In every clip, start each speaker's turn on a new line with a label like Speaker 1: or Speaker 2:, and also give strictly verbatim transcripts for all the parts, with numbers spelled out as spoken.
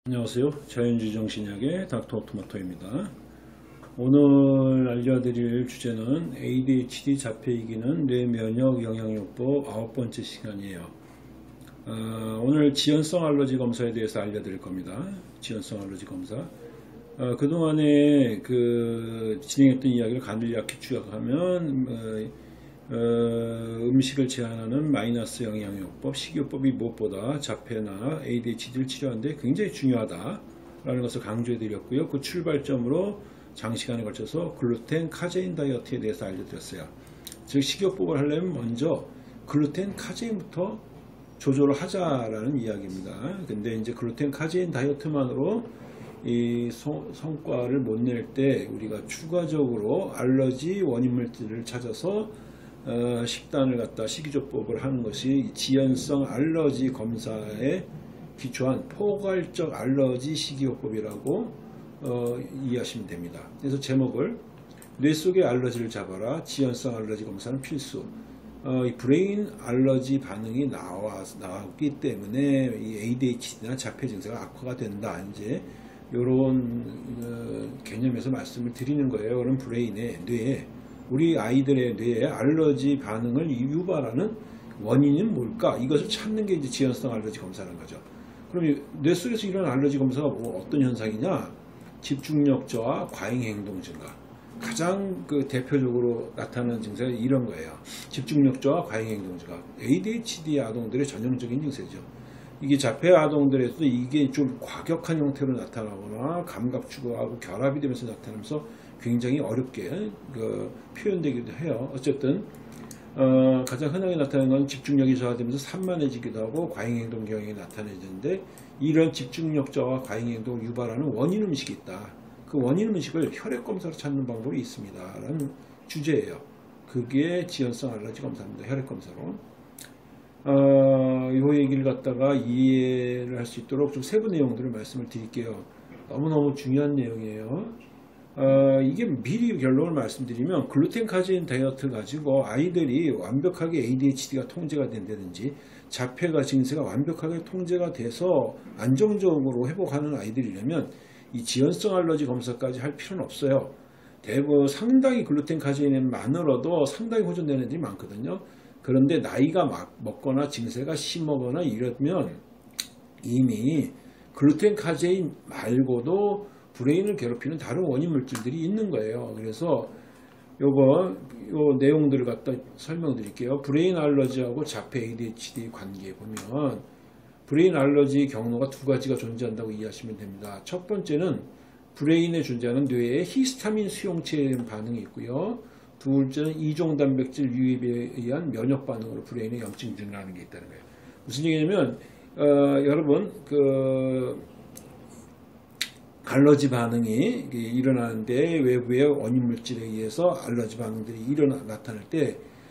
Speaker 1: 안녕하세요. 자연주의 정신의학의 닥터 토마토입니다. 오늘 알려드릴 주제는 에이디에이치디 자폐이기는 뇌면역 영향요법 아홉 번째 시간이에요. 어, 오늘 지연성 알러지 검사에 대해서 알려드릴 겁니다. 지연성 알러지 검사. 어, 그동안에 그 진행했던 이야기를 간략히 추격하면 어, 어, 음식을 제한하는 마이너스 영향요법, 식이요법이 무엇보다 자폐나 에이디에이치디를 치료하는데 굉장히 중요하다라는 것을 강조해 드렸고요. 그 출발점으로 장시간에 걸쳐서 글루텐, 카제인 다이어트에 대해서 알려드렸어요. 즉 식이요법을 하려면 먼저 글루텐, 카제인부터 조절을 하자라는 이야기입니다. 근데 이제 글루텐, 카제인 다이어트만으로 이 소, 성과를 못 낼 때 우리가 추가적으로 알러지 원인 물질을 찾아서 어, 식단을 갖다 식이조법을 하는 것이 지연성 알러지 검사에 기초한 포괄적 알러지 식이요법이라고 어, 이해하시면 됩니다. 그래서 제목을 뇌 속의 알러지를 잡아라. 지연성 알러지 검사는 필수. 어, 이 브레인 알러지 반응이 나와, 나왔기 때문에 이 에이디에이치디나 자폐 증세가 악화가 된다. 이제 이런 어, 개념에서 말씀을 드리는 거예요. 그럼 브레인의 뇌에 우리 아이들의 뇌에 알러지 반응을 유발하는 원인은 뭘까? 이것을 찾는 게 이제 지연성 알러지 검사라는 거죠. 그럼 뇌 속에서 일어나는 알러지 검사가 뭐 어떤 현상이냐? 집중력 저하, 과잉 행동 증가. 가장 그 대표적으로 나타나는 증세가 이런 거예요. 집중력 저하, 과잉 행동 증가. 에이디에이치디 아동들의 전형적인 증세죠. 이게 자폐 아동들에서도 이게 좀 과격한 형태로 나타나거나 감각 추구하고 결합이 되면서 나타나면서 굉장히 어렵게 그 표현되기도 해요. 어쨌든 어, 가장 흔하게 나타나는 건 집중력이 저하되면서 산만해지기도 하고 과잉행동 경향이 나타내지는데 이런 집중력 저하 과잉행동을 유발하는 원인 음식이 있다. 그 원인 음식을 혈액검사로 찾는 방법이 있습니다. 라는 주제예요. 그게 지연성 알러지 검사입니다. 혈액검사로. 어, 이 얘기를 갖다가 이해를 할 수 있도록 좀 세부 내용들을 말씀을 드릴게요. 너무너무 중요한 내용이에요. 어, 이게 미리 결론을 말씀드리면 글루텐 카제인 다이어트 가지고 아이들이 완벽하게 에이디에이치디가 통제가 된다든지 자폐가 증세가 완벽하게 통제가 돼서 안정적으로 회복하는 아이들이라면 이 지연성 알러지 검사까지 할 필요는 없어요. 대부분 상당히 글루텐 카제인만으로도 상당히 호전되는 애들이 많거든요. 그런데 나이가 막 먹거나 증세가 심하거나 이러면 이미 글루텐 카제인 말고도 브레인을 괴롭히는 다른 원인 물질들이 있는 거예요. 그래서 요거 요 내용들을 갖다 설명드릴게요. 브레인 알러지하고 자폐 에이디에이치디 관계에 보면 브레인 알러지 경로가 두 가지가 존재한다고 이해하시면 됩니다. 첫 번째는 브레인에 존재하는 뇌의 히스타민 수용체 반응이 있고요. 둘째는 이종 단백질 유입에 의한 면역 반응으로 브레인에 염증 증가하는 게 있다는 거예요. 무슨 얘기냐면 어, 여러분 그 알러지 반응이 일어나는데 외부의 원인 물질에 의해서 알러지 반응들이 일어나 나타날 때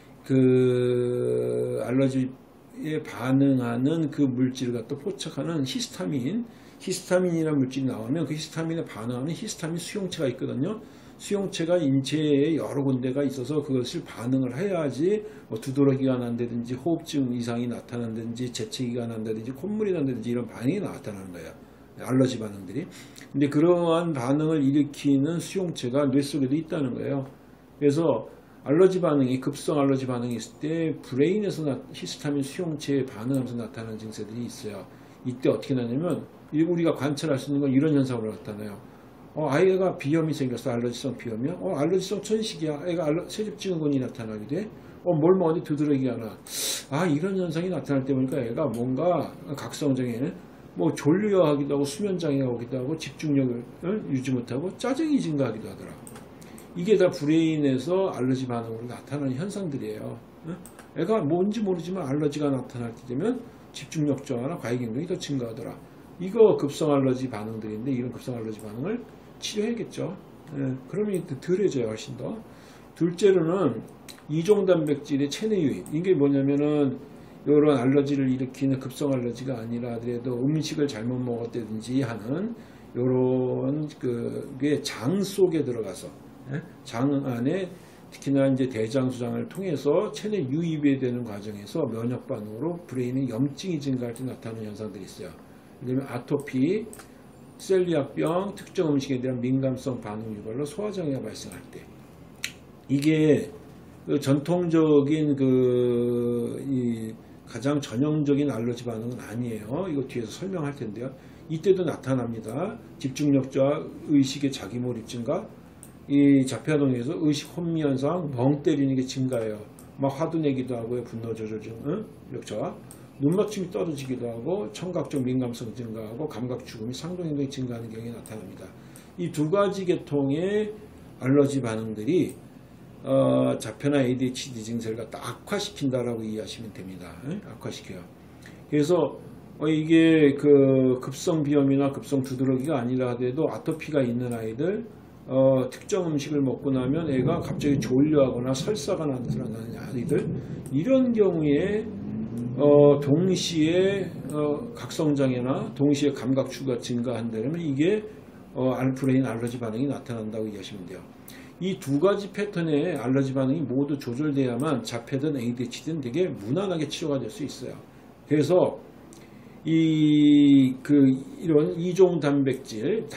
Speaker 1: 그 알러지에 반응하는 그 물질을 갖다 포착하는 히스타민, 히스타민이라는 물질이 나오면 그 히스타민에 반응하는 히스타민 수용체가 있거든요. 수용체가 인체에 여러 군데가 있어서 그것을 반응을 해야지 뭐 두드러기가 난다든지 호흡증 이상이 나타난다든지 재채기가 난다든지 콧물이 난다든지 이런 반응이 나타나는 거예요. 알러지 반응들이. 근데 그러한 반응을 일으키는 수용체가 뇌 속에도 있다는 거예요. 그래서 알러지 반응이 급성 알러지 반응이 있을 때 브레인에서 나, 히스타민 수용체에 반응하면서 나타나는 증세들이 있어요. 이때 어떻게 나냐면 우리가 관찰할 수 있는 건 이런 현상으로 나타나요. 어, 아이가 비염이 생겼어. 알러지성 비염이야. 어, 알러지성 천식이야. 애가 알러, 세집증후군이 나타나게 돼. 어, 뭘 먹었는데 두드러기가 나. 아, 이런 현상이 나타날 때 보니까 애가 뭔가 각성장애는 뭐 졸려하기도 하고 수면장애가 오기도 하고 집중력을 유지 못하고 짜증이 증가하기도 하더라. 이게 다 브레인에서 알러지 반응으로 나타나는 현상들이에요. 애가 뭔지 모르지만 알러지가 나타날 때 되면 집중력 저하나 과잉행동이 더 증가하더라. 이거 급성 알러지 반응들인데 이런 급성 알러지 반응을 치료해야겠죠. 그러면 덜해져요. 훨씬 더. 둘째로는 이종 단백질의 체내 유입. 이게 뭐냐면은 이런 알러지를 일으키는 급성 알러지가 아니라 하더라도 음식을 잘못 먹었다든지 하는 이런 그게 장 속에 들어가서 장 안에 특히나 이제 대장수장을 통해서 체내 유입이 되는 과정에서 면역 반응으로 브레인의 염증이 증가할 때 나타나는 현상들이 있어요. 예를 들면 아토피, 셀리악병, 특정 음식에 대한 민감성 반응 유발로 소화장애가 발생할 때. 이게 그 전통적인 그 이 가장 전형적인 알러지 반응은 아니에요. 이거 뒤에서 설명할 텐데요. 이때도 나타납니다. 집중력 저하, 의식의 자기몰입 증가, 이 자폐아동에서 의식 혼미 현상, 멍 때리는 게 증가해요. 막 화도 내기도 하고요. 분노 조절 중, 응? 저하, 눈맞춤이 떨어지기도 하고, 청각적 민감성 증가하고, 감각 죽음이 상동행동이 증가하는 경우에 나타납니다. 이 두 가지 계통의 알러지 반응들이 어, 자폐나 에이디에이치디 증세를 갖다 악화시킨다라고 이해하시면 됩니다. 응? 악화시켜요. 그래서 어, 이게 그 급성 비염이나 급성 두드러기가 아니라 하더라도 아토피가 있는 아이들, 어, 특정 음식을 먹고 나면 애가 갑자기 졸려하거나 설사가 나타나는 아이들, 이런 경우에 어, 동시에 어, 각성장애나 동시에 감각추가 증가한다면 이게 어, 알프레인 알러지 반응이 나타난다고 이해하시면 돼요. 이 두 가지 패턴의 알러지 반응이 모두 조절돼야만 자폐든 에이디에이치디는 되게 무난하게 치료가 될 수 있어요. 그래서 이, 그, 이런 이종 단백질,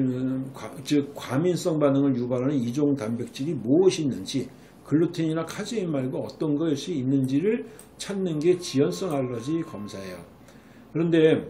Speaker 1: 즉, 과민성 반응을 유발하는 이종 단백질이 무엇이 있는지, 글루텐이나 카제인 말고 어떤 것이 있는지를 찾는 게 지연성 알러지 검사예요. 그런데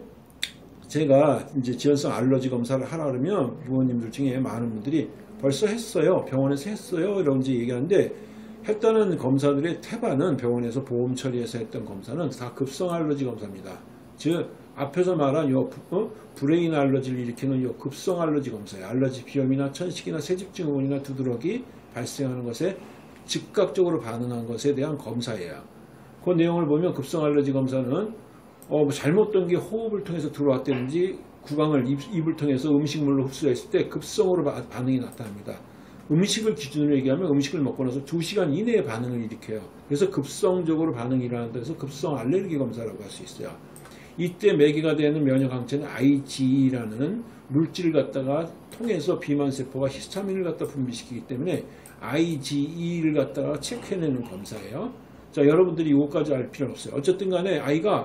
Speaker 1: 제가 이제 지연성 알러지 검사를 하라 그러면 부모님들 중에 많은 분들이 벌써 했어요. 병원에서 했어요. 이런 이제 얘기하는데, 했다는 검사들의 태반은 병원에서 보험 처리해서 했던 검사는 다 급성 알러지 검사입니다. 즉 앞에서 말한 요 어? 브레인 알러지를 일으키는 요 급성 알러지 검사예요. 알러지 비염이나 천식이나 새집증후군이나 두드러기 발생하는 것에 즉각적으로 반응한 것에 대한 검사예요. 그 내용을 보면 급성 알러지 검사는 어, 뭐 잘못된 게 호흡을 통해서 들어왔다든지 구강을 입, 입을 통해서 음식물로 흡수했을 때 급성으로 바, 반응이 나타납니다. 음식을 기준으로 얘기하면 음식을 먹고 나서 두 시간 이내에 반응을 일으켜요. 그래서 급성적으로 반응이 일어난다 해서 급성 알레르기 검사라고 할 수 있어요. 이때 매개가 되는 면역항체는 아이지이라는 물질을 갖다가 통해서 비만세포가 히스타민을 갖다 분비시키기 때문에 아이지이를 갖다가 체크해내는 검사예요. 자, 여러분들이 이것까지 알 필요는 없어요. 어쨌든 간에 아이가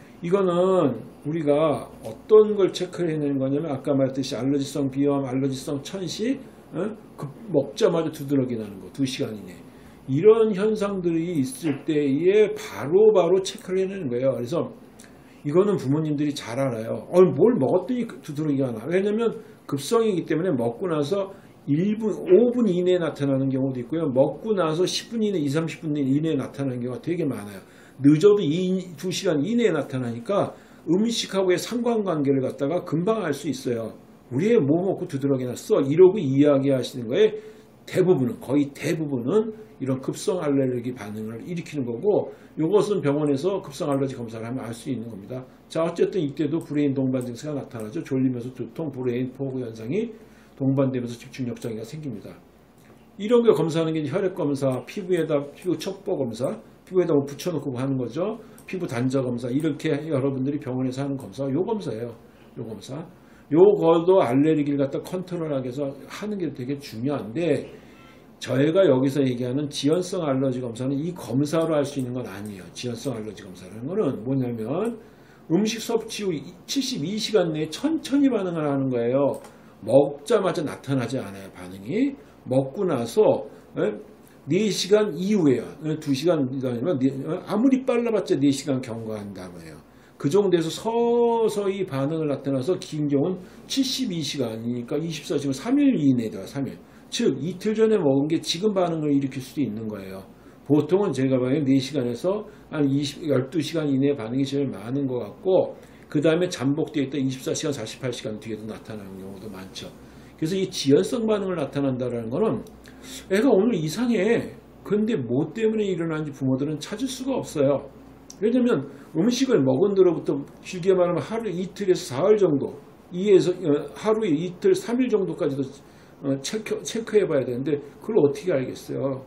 Speaker 1: 이거는 우리가 어떤 걸 체크해내는 거냐면 아까 말했듯이 알러지성 비염, 알러지성 천식, 어? 그 먹자마자 두드러기 나는 거 두 시간 이내 이런 현상들이 있을 때에 바로바로 바로 체크를 해내는 거예요. 그래서 이거는 부모님들이 잘 알아요. 어, 뭘 먹었더니 두드러기가 나. 왜냐면 급성이기 때문에 먹고 나서 일 분, 오 분 이내에 나타나는 경우도 있고요. 먹고 나서 십 분 이내, 이십, 삼십 분 이내에 나타나는 경우가 되게 많아요. 늦어도 두 시간 이내에 나타나니까 음식하고의 상관관계를 갖다가 금방 알 수 있어요. 우리 애 뭐 먹고 두드러기 났어? 이러고 이야기하시는 거에 대부분은, 거의 대부분은 이런 급성 알레르기 반응을 일으키는 거고, 이것은 병원에서 급성 알러지 검사를 하면 알 수 있는 겁니다. 자, 어쨌든 이때도 브레인 동반 증세가 나타나죠. 졸리면서 두통, 브레인 포구 현상이 동반되면서 집중력 장애가 생깁니다. 이런 걸 검사하는 게 혈액 검사, 피부에다 피부 첩보 검사, 피부에다 뭐 붙여놓고 하는 거죠. 피부 단자 검사, 이렇게 여러분들이 병원에서 하는 검사, 요 검사예요. 요 검사. 요거도 알레르기를 갖다 컨트롤하기 위해서 하는 게 되게 중요한데, 저희가 여기서 얘기하는 지연성 알러지 검사는 이 검사로 할 수 있는 건 아니에요. 지연성 알러지 검사라는 거는 뭐냐면 음식 섭취 후 칠십이 시간 내에 천천히 반응을 하는 거예요. 먹자마자 나타나지 않아요. 반응이. 먹고 나서 네 시간 이후에요. 두 시간 아니면 아무리 빨라봤자 네 시간 경과한다고 해요. 그 정도에서 서서히 반응을 나타나서 긴 경우는 칠십이 시간이니까 이십사 시간, 삼 일 이내다. 삼 일. 즉 이틀 전에 먹은 게 지금 반응을 일으킬 수도 있는 거예요. 보통은 제가 봐요. 네 시간에서 한 이십, 열두 시간 이내에 반응이 제일 많은 것 같고, 그 다음에 잠복되어 있다 이십사 시간, 사십팔 시간 뒤에도 나타나는 경우도 많죠. 그래서 이 지연성 반응을 나타난다는 거는 애가 오늘 이상해. 근데 뭐 때문에 일어나는지 부모들은 찾을 수가 없어요. 왜냐면 음식을 먹은 뒤로부터 길게 말하면 하루 이틀에서 사흘 정도, 이에서 하루에 이틀, 삼 일 정도까지도 체크, 체크해 봐야 되는데 그걸 어떻게 알겠어요?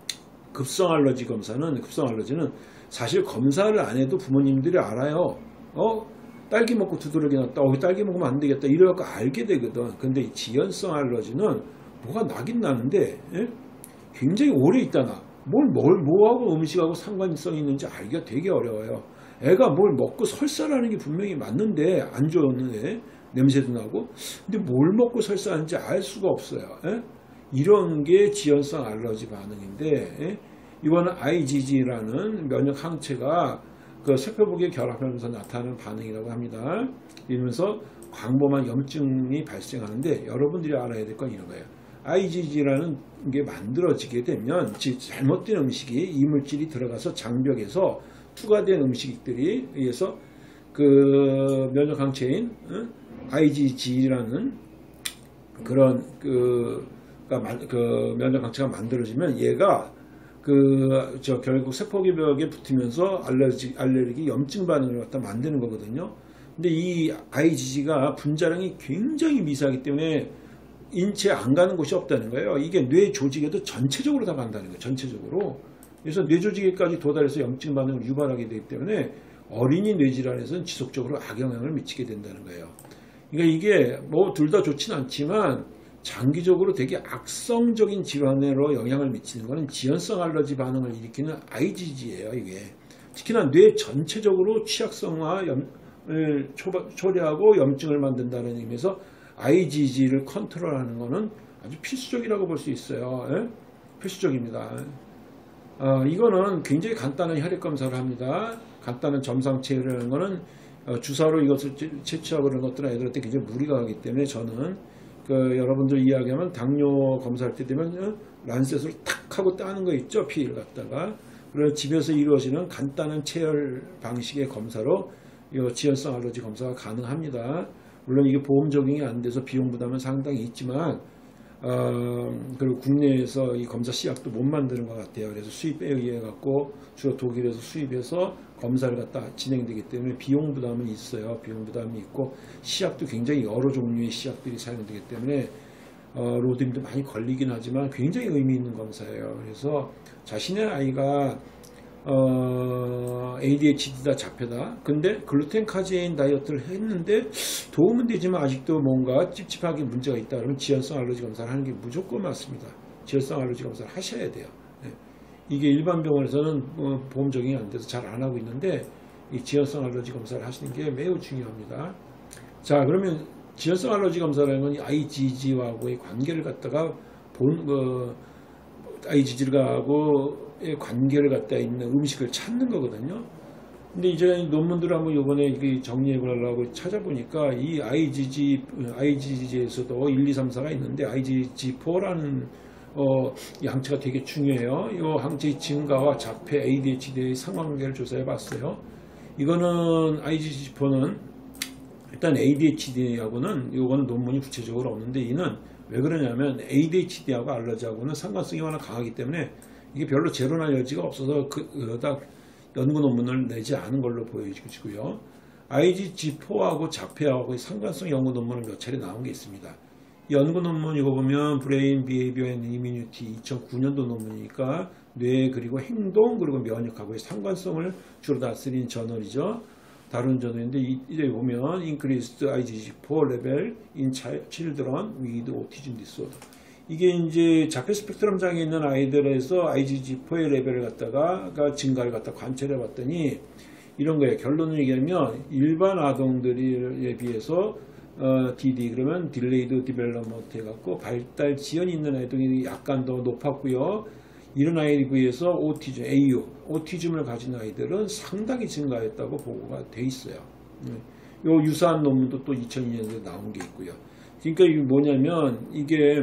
Speaker 1: 급성 알러지 검사는, 급성 알러지는 사실 검사를 안 해도 부모님들이 알아요. 어? 딸기 먹고 두드러기 났다. 어, 딸기 먹으면 안 되겠다. 이래갖고 알게 되거든. 근데 이 지연성 알러지는 뭐가 나긴 나는데, 예? 굉장히 오래 있다 나. 뭘, 뭘, 뭐하고 음식하고 상관성이 있는지 알기가 되게 어려워요. 애가 뭘 먹고 설사라는 게 분명히 맞는데 안 좋은데 냄새도 나고 근데 뭘 먹고 설사하는지 알 수가 없어요. 에? 이런 게 지연성 알러지 반응인데 에? 이거는 아이지지라는 면역 항체가 그 세포복에 결합하면서 나타나는 반응이라고 합니다. 이러면서 광범한 염증이 발생하는데 여러분들이 알아야 될 건 이런 거예요. 아이지지라는 게 만들어지게 되면 잘못된 음식이 이물질이 들어가서 장벽에서 투과된 음식들이 의해서 그 면역항체인 아이지지라는 그런 그, 그 면역항체가 만들어지면 얘가 그 저 결국 세포기벽에 붙으면서 알레르기, 알레르기 염증 반응을 갖다 만드는 거거든요. 근데 이 아이지지가 분자량이 굉장히 미세하기 때문에 인체에 안 가는 곳이 없다는 거예요. 이게 뇌 조직에도 전체적으로 다 간다는 거예요. 전체적으로. 그래서 뇌 조직에까지 도달해서 염증 반응을 유발하게 되기 때문에 어린이 뇌질환에서는 지속적으로 악영향을 미치게 된다는 거예요. 그러니까 이게 뭐 둘 다 좋진 않지만 장기적으로 되게 악성적인 질환으로 영향을 미치는 것은 지연성 알러지 반응을 일으키는 아이지지예요. 이게 특히나 뇌 전체적으로 취약성화를 초래하고 염증을 만든다는 의미에서 아이지지를 컨트롤하는 것은 아주 필수적이라고 볼 수 있어요. 예? 필수적입니다. 어, 이거는 굉장히 간단한 혈액 검사를 합니다. 간단한 점상 체크라는 것은 어, 주사로 이것을 채취하고 그런 것들은 애들한테 굉장히 무리가 가기 때문에 저는 그 여러분들 이야기하면 당뇨 검사할 때 되면 어, 란셋으로 탁 하고 따는 거 있죠. 피를 갖다가. 그래서 집에서 이루어지는 간단한 체열 방식의 검사로 이 지연성 알러지 검사가 가능합니다. 물론 이게 보험 적용이 안 돼서 비용 부담은 상당히 있지만 어, 그리고 국내에서 이 검사 시약도 못 만드는 것 같아요. 그래서 수입에 의해 갖고 주로 독일에서 수입해서 검사를 갖다 진행되기 때문에 비용 부담은 있어요. 비용 부담이 있고 시약도 굉장히 여러 종류의 시약들이 사용되기 때문에 어, 로드임도 많이 걸리긴 하지만 굉장히 의미 있는 검사예요. 그래서 자신의 아이가 어, 에이디에이치디다 자폐다. 근데 글루텐 카제인 다이어트를 했는데 도움은 되지만 아직도 뭔가 찝찝하게 문제가 있다. 그러면 지연성 알러지 검사를 하는 게 무조건 맞습니다. 지연성 알러지 검사를 하셔야 돼요. 네. 이게 일반 병원에서는 어, 보험 적용이 안 돼서 잘 안 하고 있는데 이 지연성 알러지 검사를 하시는 게 매우 중요합니다. 자, 그러면 지연성 알러지 검사라는 건 아이지지와의 관계를 갖다가 본 어, 아이지지하고 관계를 갖다 있는 음식을 찾는 거거든요. 근데 이제 논문들을 한번 요번에 정리해 보려고 찾아보니까 이 아이지지, 아이지지에서도 일, 이, 삼, 사가 있는데 아이지지사라는 어, 이 항체가 되게 중요해요. 이 항체의 증가와 자폐 에이디에이치디의 상관관계를 조사해 봤어요. 이거는 아이지지사는 일단 에이디에이치디하고는 이거는 논문이 구체적으로 없는데 이는 왜 그러냐면 에이디에이치디하고 알러지하고는 상관성이 워낙 강하기 때문에 이게 별로 제로나 여지가 없어서 그다 연구 논문을 내지 않은 걸로 보여지고요. 아이지지사하고 자폐하고의 상관성 연구 논문은 몇 차례 나온 게 있습니다. 연구 논문 이거 보면 브레인 비헤이비어 앤 이뮤니티 이천구 년도 논문이니까 뇌 그리고 행동 그리고 면역하고의 상관성을 주로 다스린 저널이죠. 다른 저널인데 이제 보면 increased 아이지지사 level in children with autism disorder. 이게 이제 자폐 스펙트럼 장애 있는 아이들에서 아이지지사의 레벨을 갖다가 증가를 갖다 관찰해 봤더니 이런 거예요. 결론을 얘기하면 일반 아동들에 비해서 어, 디디 그러면 딜레이드 디벨롭먼트 해갖고 발달 지연이 있는 아이들이 약간 더 높았고요. 이런 아이에 비해서 오티즘, 에이유, 오티즘을 가진 아이들은 상당히 증가했다고 보고가 돼 있어요. 요 유사한 논문도 또 이천이 년도에 나온 게 있고요. 그러니까 이게 뭐냐면 이게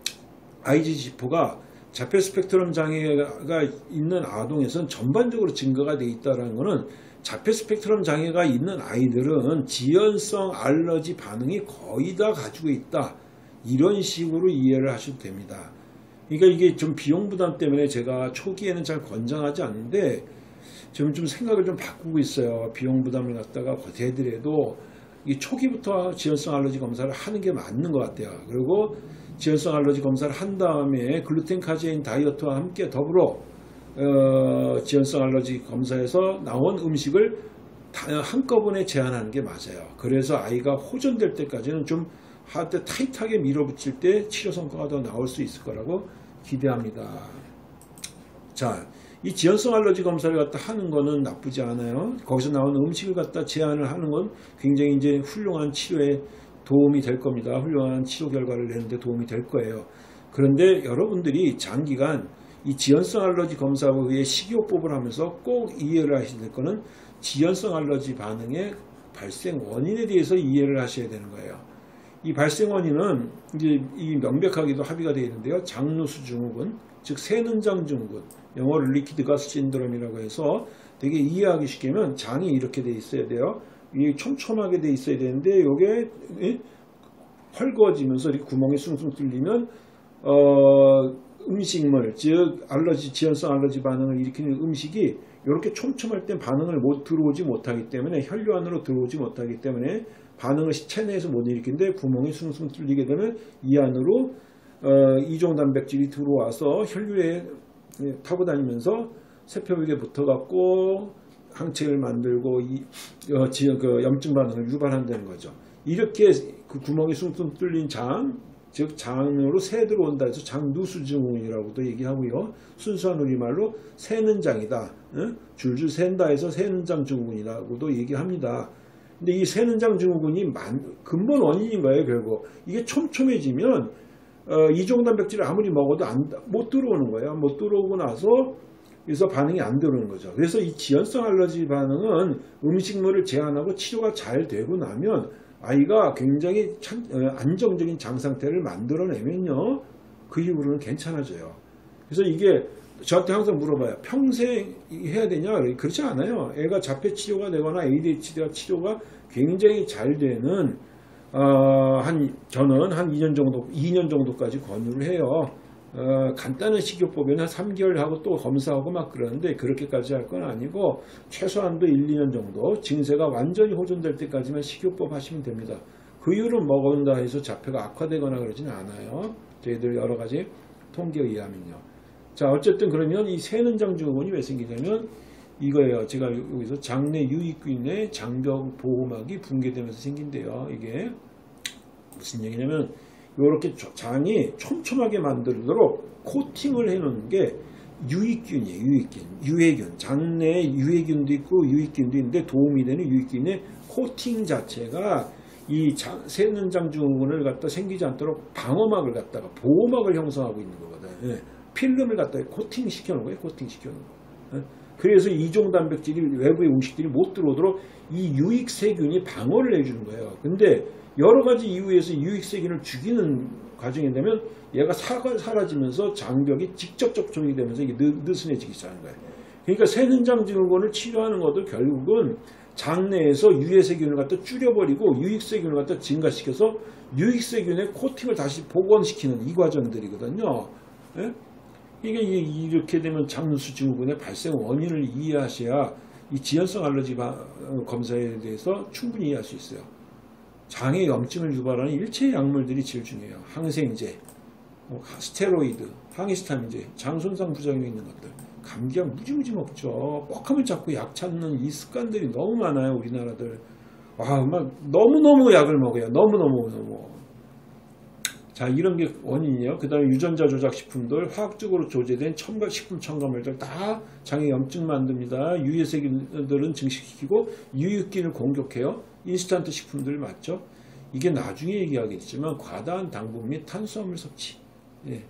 Speaker 1: 아이지지사가 자폐 스펙트럼 장애가 있는 아동에서는 전반적으로 증가가 돼 있다는 것은 자폐 스펙트럼 장애가 있는 아이들은 지연성 알러지 반응이 거의 다 가지고 있다. 이런 식으로 이해를 하셔도 됩니다. 그러니까 이게 좀 비용 부담 때문에 제가 초기에는 잘 권장하지 않는데 지금 좀 생각을 좀 바꾸고 있어요. 비용 부담을 갖다가 대더라도 이 초기부터 지연성 알러지 검사를 하는 게 맞는 것 같아요. 그리고 지연성 알러지 검사를 한 다음에 글루텐 카제인 다이어트와 함께 더불어 어, 지연성 알러지 검사에서 나온 음식을 한꺼번에 제한하는 게 맞아요. 그래서 아이가 호전될 때까지는 좀 하되 타이트하게 밀어붙일 때 치료 성과가 더 나올 수 있을 거라고 기대합니다. 자, 이 지연성 알러지 검사를 갖다 하는 거는 나쁘지 않아요. 거기서 나오는 음식을 갖다 제한을 하는 건 굉장히 이제 훌륭한 치료에 도움이 될 겁니다. 훌륭한 치료 결과를 내는데 도움이 될 거예요. 그런데 여러분들이 장기간 이 지연성 알러지 검사의 식이요법을 하면서 꼭 이해를 하셔야 될 거는 지연성 알러지 반응의 발생 원인에 대해서 이해를 하셔야 되는 거예요. 이 발생 원인은 이제 이 명백하게도 합의가 되어 있는데요. 장누수 증후군, 즉 새는장 증후군, 영어로 리퀴드 가스 신드롬이라고 해서 되게 이해하기 쉽게면 장이 이렇게 돼 있어야 돼요. 이 촘촘하게 돼 있어야 되는데 이게 헐거워지면서 이렇게 구멍이 숭숭 뚫리면 어, 음식물, 즉 알러지, 지연성 알러지 반응을 일으키는 음식이 이렇게 촘촘할 때 반응을 못 들어오지 못하기 때문에 혈류 안으로 들어오지 못하기 때문에 반응을 체내에서 못 일으키는데 구멍이 숭숭 뚫리게 되면 이 안으로 어, 이종 단백질이 들어와서 혈류에 타고 다니면서 세포벽에 붙어갖고 항체를 만들고 이, 어, 지, 그 염증 반응을 유발한다는 거죠. 이렇게 그 구멍이 숭숭 뚫린 장, 즉 장으로 새 들어온다 해서 장누수 증후군이라고도 얘기하고요. 순수한 우리말로 새는 장이다. 응? 줄줄 샌다 해서 새는장 증후군이라고도 얘기합니다. 근데 이 새는장 증후군이 만, 근본 원인인 거예요. 결국 이게 촘촘해지면 어, 이종 단백질을 아무리 먹어도 안, 못 들어오는 거예요. 못 들어오고 나서 그래서 반응이 안 들어오는 거죠. 그래서 이 지연성 알러지 반응은 음식물을 제한하고 치료가 잘 되고 나면 아이가 굉장히 참, 어, 안정적인 장 상태를 만들어내면요, 그 이후로는 괜찮아져요. 그래서 이게 저한테 항상 물어봐요. 평생 해야 되냐? 그렇지 않아요. 애가 자폐 치료가 되거나 에이디에이치디 치료가 굉장히 잘 되는 어, 한 저는 한 이 년 정도, 이 년 정도까지 권유를 해요. 어, 간단한 식이요법에는 한 삼 개월 하고 또 검사하고 막 그러는데 그렇게까지 할 건 아니고 최소한도 일, 이 년 정도 증세가 완전히 호전될 때까지만 식이요법 하시면 됩니다. 그 이후로 먹은다 해서 자폐가 악화되거나 그러지는 않아요. 저희들 여러 가지 통계에 의하면요. 자, 어쨌든 그러면 이 새는장 증후군이 왜 생기냐면 이거예요. 제가 여기서 장내 유익균의 장벽 보호막이 붕괴되면서 생긴대요. 이게 무슨 얘기냐면 이렇게 장이 촘촘하게 만들도록 코팅을 해놓는 게 유익균이에요. 유익균, 유해균. 장내에 유해균도 있고 유익균도 있는데 도움이 되는 유익균의 코팅 자체가 이 새는장 증후군을 갖다 생기지 않도록 방어막을 갖다가 보호막을 형성하고 있는 거거든. 예. 필름을 갖다가 코팅 시켜놓은 거예요. 코팅 시켜놓은 거. 예. 그래서 이종 단백질이 외부의 음식들이 못 들어오도록 이 유익세균이 방어를 해주는 거예요. 근데 여러 가지 이유에서 유익세균을 죽이는 과정이 되면 얘가 사라지면서 장벽이 직접 접촉이 되면서 이게 느슨해지기 시작하는 거예요. 그러니까 새는장 증후군을 치료하는 것도 결국은 장내에서 유해세균을 갖다 줄여버리고 유익세균을 갖다 증가시켜서 유익세균의 코팅을 다시 복원시키는 이 과정들이거든요. 예? 이게 이렇게 되면 장누수 증후군의 발생 원인을 이해하셔야 이 지연성 알러지 검사에 대해서 충분히 이해할 수 있어요. 장의 염증을 유발하는 일체의 약물들이 제일 중요해요. 항생제, 스테로이드, 항히스타민제, 장 손상 부작용이 있는 것들. 감기약 무지무지 먹죠. 뻑하면 자꾸 약 찾는 이 습관들이 너무 많아요. 우리나라들. 와, 막 너무너무 약을 먹어요. 너무너무 너무. 자, 이런 게 원인이에요. 그 다음에 유전자 조작 식품들, 화학적으로 조제된 첨가, 식품 첨가물들 다 장에 염증 만듭니다. 유해세균들은 증식시키고 유익균을 공격해요. 인스턴트 식품들 맞죠? 이게 나중에 얘기하겠지만 과다한 당분 및 탄수화물 섭취, 예.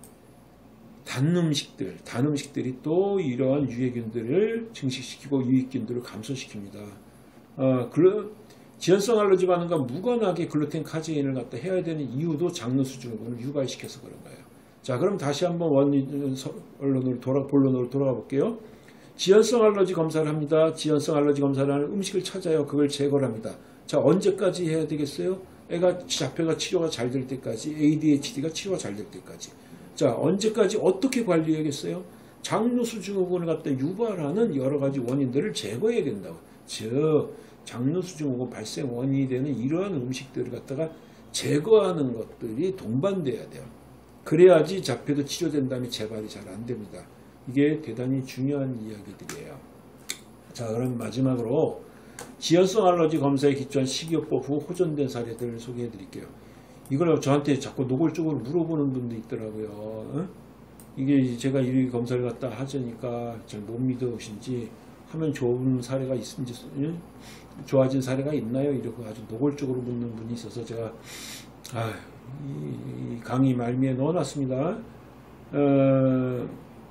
Speaker 1: 단 음식들, 단 음식들이 또 이러한 유해균들을 증식시키고 유익균들을 감소시킵니다. 어, 글루, 지연성 알러지 반응과 무관하게 글루텐 카제인을 갖다 해야 되는 이유도 장누수 증후군을 유발시켜서 그런 거예요. 자, 그럼 다시 한번 원론 언론으로 돌아, 본론으로 돌아가 볼게요. 지연성 알러지 검사를 합니다. 지연성 알러지 검사를 하는 음식을 찾아요. 그걸 제거를 합니다. 자, 언제까지 해야 되겠어요? 애가 자폐가 치료가 잘 될 때까지, 에이디에이치디가 치료가 잘 될 때까지. 자, 언제까지 어떻게 관리해야겠어요? 장누수 증후군을 갖다 유발하는 여러 가지 원인들을 제거해야 된다고. 즉, 장누수 증후군 발생 원인이 되는 이러한 음식들을 갖다가 제거하는 것들이 동반돼야 돼요. 그래야지 자폐도 치료된다면 재발이 잘 안 됩니다. 이게 대단히 중요한 이야기들이에요. 자, 그럼 마지막으로 지연성 알러지 검사에 기초한 식이요법 후 호전된 사례들을 소개해 드릴게요. 이걸 저한테 자꾸 노골적으로 물어보는 분도 있더라고요. 응? 이게 제가 이 검사를 갖다 하자니까 잘 못 믿으신지 하면 좋은 사례가 있는지 좋아진 사례가 있나요? 이러고 아주 노골적으로 묻는 분이 있어서 제가 아, 이, 이 강의 말미에 넣어놨습니다. 어,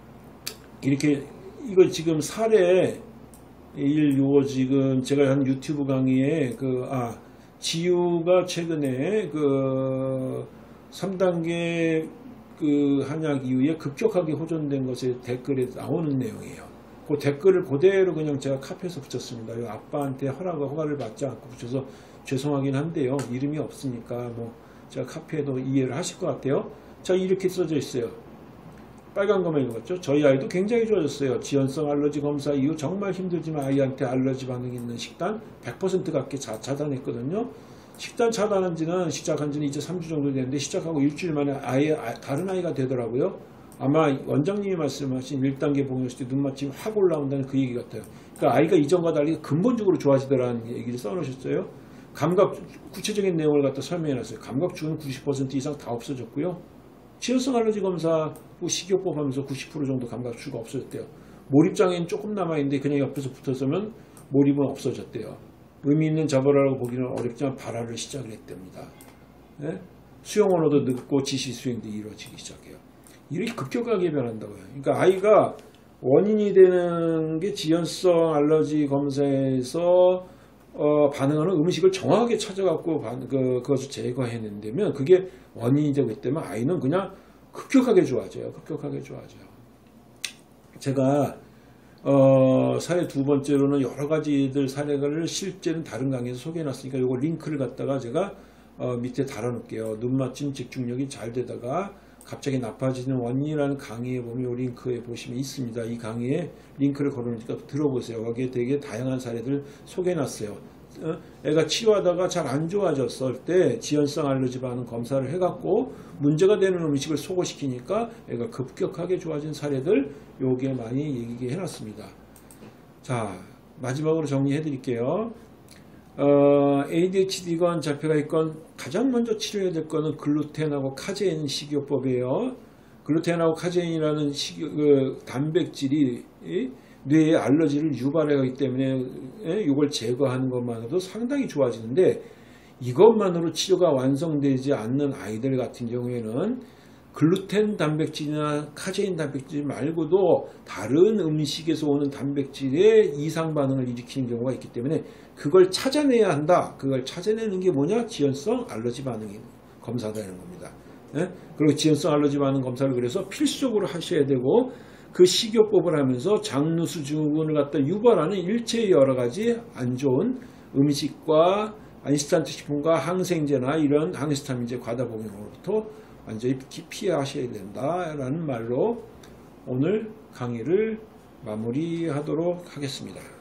Speaker 1: 이렇게 이거 지금 사례 일 요거 지금 제가 한 유튜브 강의에 그 아 지유가 최근에 그 삼 단계 그 한약 이후에 급격하게 호전된 것에 댓글에 나오는 내용이에요. 그 댓글을 그대로 그냥 제가 카피해서 붙였습니다. 아빠한테 허락과 허가를 받지 않고 붙여서 죄송하긴 한데요. 이름이 없으니까 뭐 제가 카피해도 이해를 하실 것 같아요. 자, 이렇게 써져 있어요. 빨간 거만 읽었죠. 저희 아이도 굉장히 좋아졌어요. 지연성 알러지 검사 이후 정말 힘들지만 아이한테 알러지 반응이 있는 식단 백 퍼센트 갖게 차단했거든요. 식단 차단한 지는 시작한 지는 이제 삼 주 정도 됐는데 시작하고 일주일 만에 아예 다른 아이가 되더라고요. 아마 원장님이 말씀하신 일 단계 복용했을 때 눈맞춤이 확 올라온다는 그 얘기 같아요. 그러니까 아이가 이전과 달리 근본적으로 좋아지더라는 얘기를 써놓으셨어요. 감각, 구체적인 내용을 갖다 설명해놨어요. 감각주는 구십 퍼센트 이상 다 없어졌고요. 지연성 알러지 검사 후 식이요법 하면서 구십 퍼센트 정도 감각주가 없어졌대요. 몰입장애는 조금 남아있는데 그냥 옆에서 붙었으면 몰입은 없어졌대요. 의미 있는 자발하라고 보기는 어렵지만 발화를 시작을 했답니다. 네? 수용 언어도 늦고 지시 수행도 이루어지기 시작해요. 이렇게 급격하게 변한다고요. 그러니까 아이가 원인이 되는 게 지연성 알러지 검사에서 어, 반응하는 음식을 정확하게 찾아갖고 그, 그것을 제거해낸다면 그게 원인이 되기 때문에 아이는 그냥 급격하게 좋아져요. 급격하게 좋아져요. 제가 어, 사례 두 번째로는 여러 가지들 사례를 실제는 다른 강의에서 소개해놨으니까 이거 링크를 갖다가 제가 어, 밑에 달아놓을게요. 눈맞춤 집중력이 잘 되다가 갑자기 나빠지는 원인이라는 강의에 보면 이 링크에 보시면 있습니다. 이 강의에 링크를 걸어놓으니까 들어보세요. 여기에 되게 다양한 사례들 소개해놨어요. 어? 애가 치료하다가 잘 안 좋아졌을 때 지연성 알러지 반응 검사를 해갖고 문제가 되는 음식을 소거시키니까 애가 급격하게 좋아진 사례들 여기에 많이 얘기해 놨습니다. 자, 마지막으로 정리해 드릴게요. 어, 에이디에이치디건 자폐가 있건 가장 먼저 치료해야 될 거는 글루텐하고 카제인 식이요법이에요. 글루텐하고 카제인이라는 식이, 그 단백질이 뇌에 알러지를 유발하기 때문에 이걸 제거하는 것만으로도 상당히 좋아지는데 이것만으로 치료가 완성되지 않는 아이들 같은 경우에는 글루텐 단백질이나 카제인 단백질 말고도 다른 음식에서 오는 단백질의 이상 반응을 일으키는 경우가 있기 때문에 그걸 찾아내야 한다. 그걸 찾아내는 게 뭐냐? 지연성 알러지 반응이 검사되는 겁니다. 네? 그리고 지연성 알러지 반응 검사를 그래서 필수적으로 하셔야 되고 그 식이요법을 하면서 장누수 증후군을 갖다 유발하는 일체의 여러 가지 안 좋은 음식과 안시스탄트 식품과 항생제나 이런 항히스타민제 과다 복용으로부터 완전히 피하셔야 된다라는 말로 오늘 강의를 마무리하도록 하겠습니다.